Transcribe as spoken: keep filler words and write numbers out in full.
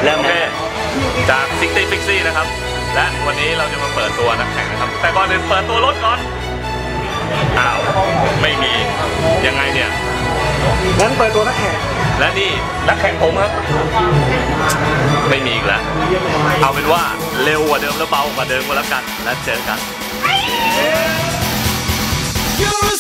เริ่มโอเคจากซิกตี้ฟิกซี่นะครับและวันนี้เราจะมาเปิดตัวนักแข่งนะครับแต่ก่อนอื่นเปิดตัวรถก่อนอ้าวไม่มียังไงเนี่ยงั้นเปิดตัวนักแข่งและนี่นักแข่งผมครับไม่มีอีกแล้วเอาเป็นว่าเร็วกว่าเดิมแล้วเบากว่าเดิมก็แล้วกันแล้วเจอกัน